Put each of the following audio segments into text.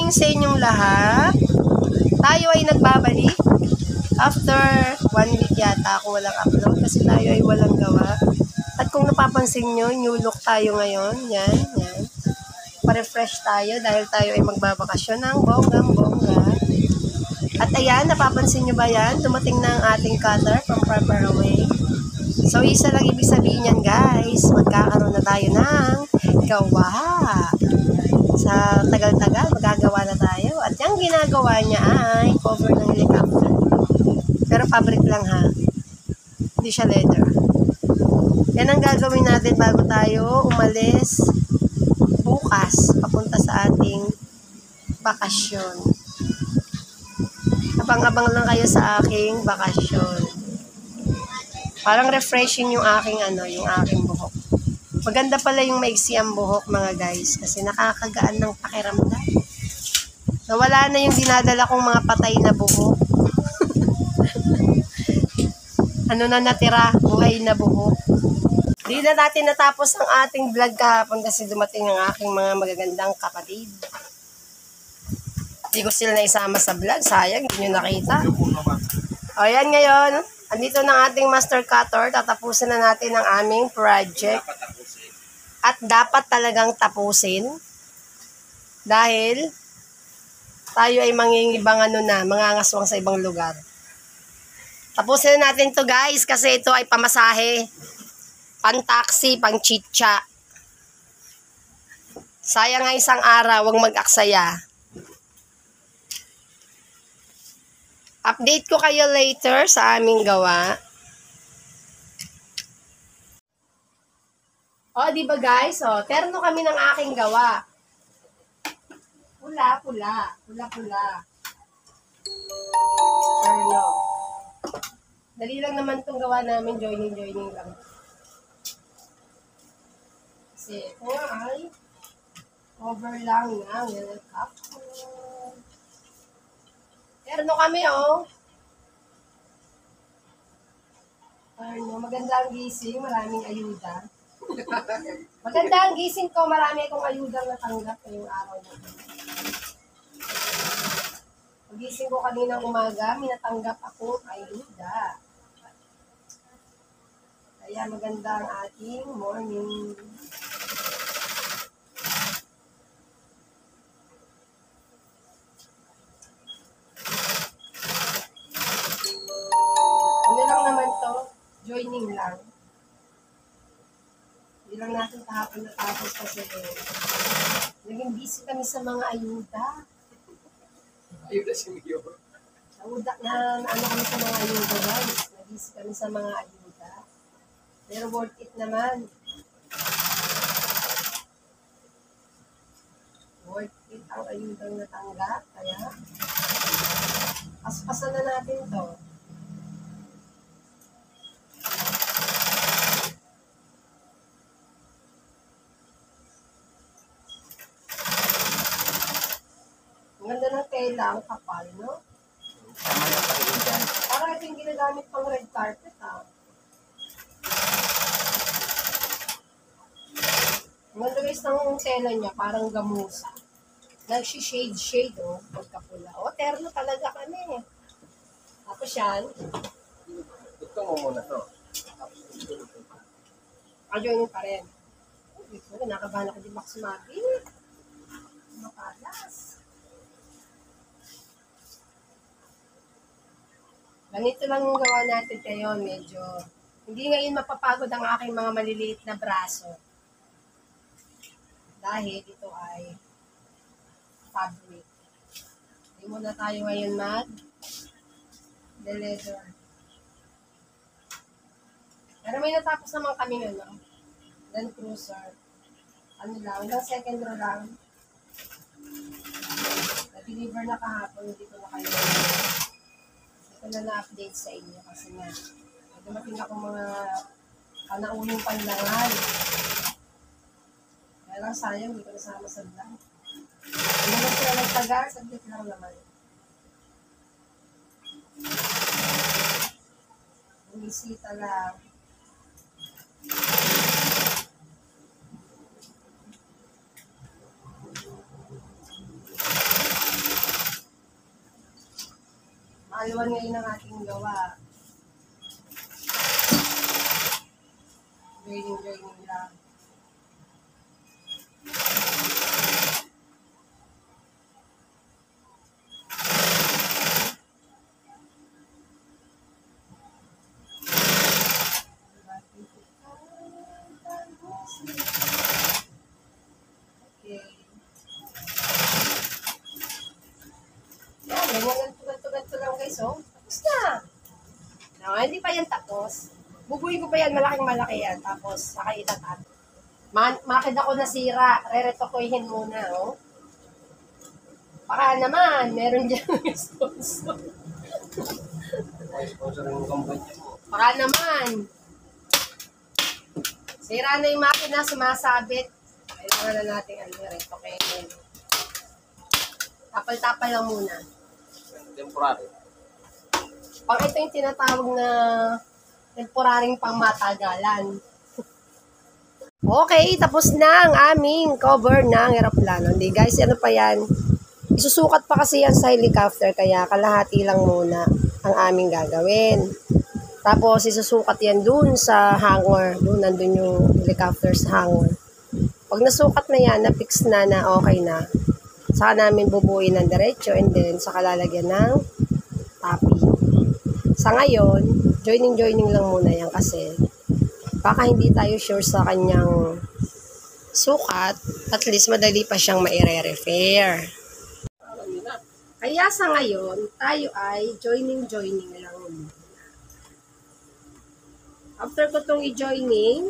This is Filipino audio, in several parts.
morning sa inyong lahat. Tayo ay nagbabalik. After 1 week yata ako walang upload kasi tayo ay walang gawa. At kung napapansin nyo, new look tayo ngayon. Yan. Pa-refresh tayo dahil tayo ay magbabakasyon ng bonggang-bongga. At ayan, napapansin nyo ba yan? Dumating na ang ating cutter from far away. So, isa lang ibig sabihin yan, guys. Magkakaroon na tayo ng gawa. Sa tagal-tagal, magagawa na tayo. At yung ginagawa niya ay cover ng helicopter. Pero fabric lang ha. Hindi siya leather. Yan ang gagawin natin bago tayo umalis bukas papunta sa ating bakasyon. Abang-abang lang kayo sa aking bakasyon. Parang refreshing yung aking yung aking buhok. Maganda pala yung maiksi ang buhok mga guys kasi nakakagaan ng pakiramdam. Nawala na yung dinadala kong mga patay na buhok. Ano na natira? Buhay na buhok. Di na natin natapos ang ating vlog kahapon kasi dumating ang aking mga magagandang kapatid. Hindi ko sila naisama sa vlog. Sayang, hindi nyo nakita. O yan ngayon. Andito na ating master cutter. Tatapusin na natin ang aming project. At dapat talagang tapusin. Dahil tayo ay mangingibang mangangaswang sa ibang lugar. Tapusin na natin to guys kasi ito ay pamasahe. Pan-taxi, pang-chitcha. Sayang nga isang araw, wag mag-aksaya. Update ko kayo later sa aming gawa. O, di ba guys? O, terno kami ng aking gawa. Pula-pula. Terno. Dali lang naman itong gawa namin. Joining lang. Kasi ito ay cover lang ng helicopter. Terno kami, oh. Terno. Maganda ang gising. Maraming ayuda. Maganda ang gising ko. Marami akong ayudang natanggap ngayong araw na ito. Pagising ko kaninang umaga, may natanggap akong ayuda. Kaya maganda ang ating morning. Ano lang naman to? Joining lang. Hindi lang natin kahapon natapos kasi naging busy kami sa mga ayuda. Ayuda si Mio. Ayuda na kami sa mga ayuda guys. Nag-busy kami sa mga ayuda. Pero worth it naman. Worth it ang ayudang natanggap. Kaya paspasan na natin to. Ang ganda ng tela, ang kapal, no? Tama na pag dyan. Parang ito yung ginagamit pang red carpet, ha? Ang ganda guys ng tela niya, parang gamusa. Nagsi-shade, oh, pagkapula. O, terno talaga kami. Tapos yan. Ito mo muna to. Join pa rin. Ito, nakabahan ako di Max Mabi. Makalas. Ganito lang yung gawa natin kayo, medyo hindi ngayon mapapagod ang aking mga maliliit na braso. Dahil ito ay fabric. Hindi muna tayo ngayon mag-leather. Pero may natapos naman kami nun, Land Cruiser. Ano lang, hanggang second row lang. Na-deliver na kahapon, hindi ko na kayo na-update sa inyo kasi nga dumating ako mga panauling panlangan. Kaya lang sayang, hindi ko nasama sa vlog. Hindi na sila nagtagal, saglit lang naman. Bumisita lang. all-in-one ngayon ang ating gawa. Joining lang. Okay. Yan, ganito lang guys, oh. Tapos na. No, hindi pa yan tapos. Bubuin ko pa yan, malaking-malaki yan. Tapos, saka itatat. Makid ako nasira. Re-retokoyhin muna, oh. Baka naman, meron dyan sponsor. May sponsor yung kumpanya mo. Baka naman. Sira na yung makina, sumasabit. Kailangan na natin retokoyhin. Tapal-tapal lang muna. Temporary. Pag ito yung tinatawag na temporaring pangmatagalan. Okay, tapos na ang aming cover ng eroplano. Hindi guys, ano pa yan? Isusukat pa kasi yan sa helicopter, kaya kalahati lang muna ang aming gagawin. Tapos isusukat yan dun sa hangar. Dun nandun yung helicopter sa hangar. Pag nasukat na yan, na-fix na okay na, saka namin bubuin ng diretso and then saka lalagyan ng topping. Sa ngayon, joining lang muna yan kasi baka hindi tayo sure sa kanyang sukat, at least madali pa siyang maire-repair. Kaya sa ngayon, tayo ay joining lang muna. After ko itong i-joining,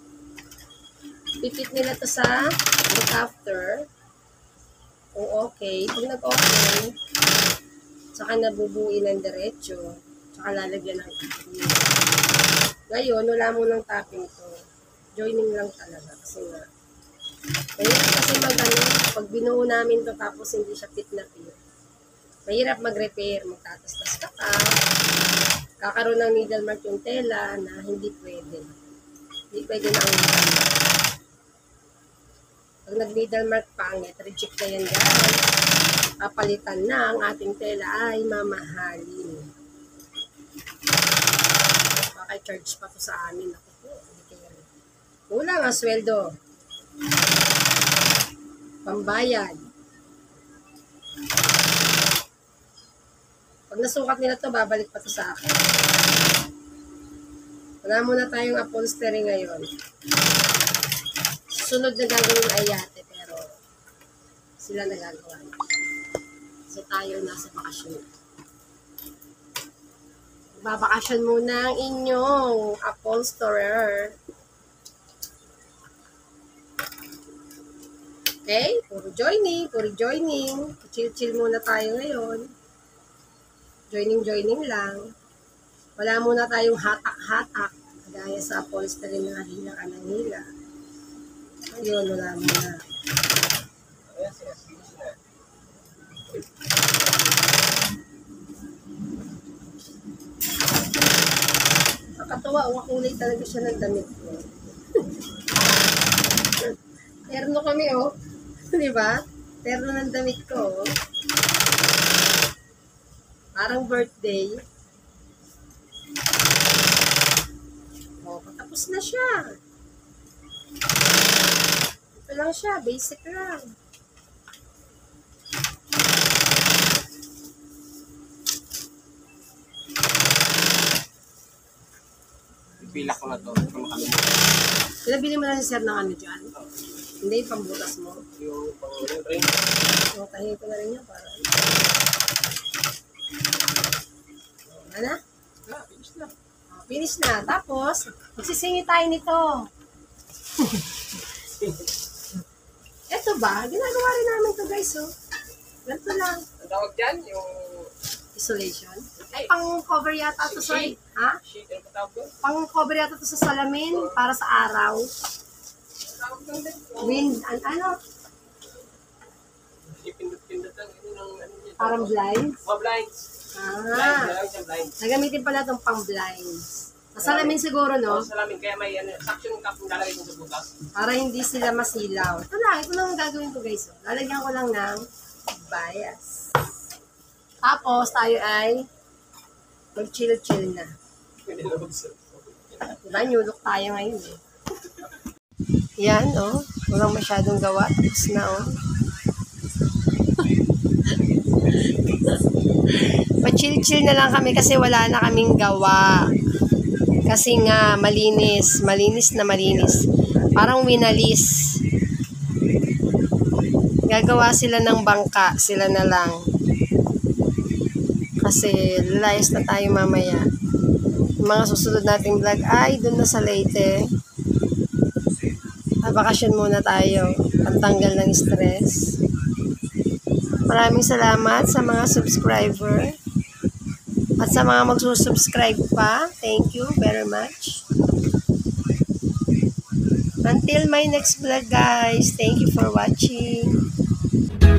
pipit nila to sa helicopter. Kung okay, pag nag-okay, saka nabubuin ng diretso, saka lalagyan ng topping. Ngayon, wala mo ng topping to. Joining lang talaga. Kasi nga, mahirap kasi pag binuo namin to tapos hindi siya fit na fit. Mahirap mag-repair, magtatastas ka pa. Kakaroon ng needle mark yung tela na hindi pwede. Hindi pwede na ang needle mark. Pag nag-needle mark pangit, reject na yan guys. Papalitan na ang ating tela ay mamahalin. Baka charge pa to sa amin. Ako po, kulang ang sweldo. Pambayad. Pag nasukat nila to, babalik pa to sa akin. Wala muna tayong upholstery ngayon. Susunod na gagawin ay yate, pero sila nagagawa. Kasi tayo nasa bakasyon. Babakasyon muna ang inyong upholsterer. Okay? Puro joining. Chill muna tayo ngayon. Joining lang. Wala muna tayong hatak-hatak. Gaya sa upholstery na hila ka ng hila. Ayun, wala muna. Ayan, finish na. Nakakatawa, kulay talaga siya ng damit ko. Terno kami, oh. Di ba? Terno ng damit ko, oh. Parang birthday. Oh, patapos na siya. Ito lang siya, basic lang. Ipilak ko na to. Kung makalimutan. Pinabili mo na si sir ng ano dyan? Hindi, pambutas mo. Yung pang-ring. So, tahin ko na rin yan para. Ano? Finish na. Finish na. Tapos, magsisingi tayo nito. Ito ba? Ginagawa rin namin to guys, oh. Ganito lang. Ang tawag dyan, yung Isolation. Ay, pang-cover yata to sa... Sheet. Ha? sheet, ano pa tawag doon? Pang-cover yata to sa salamin para sa araw. Ang tawag doon din. Wind, ano? Ipindot-pindot lang. Yun ang ano niya. Parang blinds. Mga blinds. Blinds. Nagamitin pala itong pang-blinds. Sa salamin siguro, no? Sa salamin, kaya may suction cup yung lalagay ko sa butas. Para hindi sila masilaw. Ito lang ang gagawin ko guys. Lalagyan ko lang ng bias. Tapos tayo ay Mag-chill-chill na. Diba, nyulok tayo ngayon eh. Yan, oh. Walang masyadong gawa. Tapos na, oh. Pa-chill-chill na lang kami kasi wala na kaming gawa. Kasi nga, malinis. Malinis na malinis. Parang winalis. Gagawa sila ng bangka. Sila na lang. Kasi lalayas na tayo mamaya. Yung mga susunod nating vlog ay doon na sa Leyte. Bakasyon muna tayo. Pantanggal ng stress. Maraming salamat sa mga subscriber. At sa mga magsusubscribe pa, thank you very much. Until my next vlog guys, thank you for watching.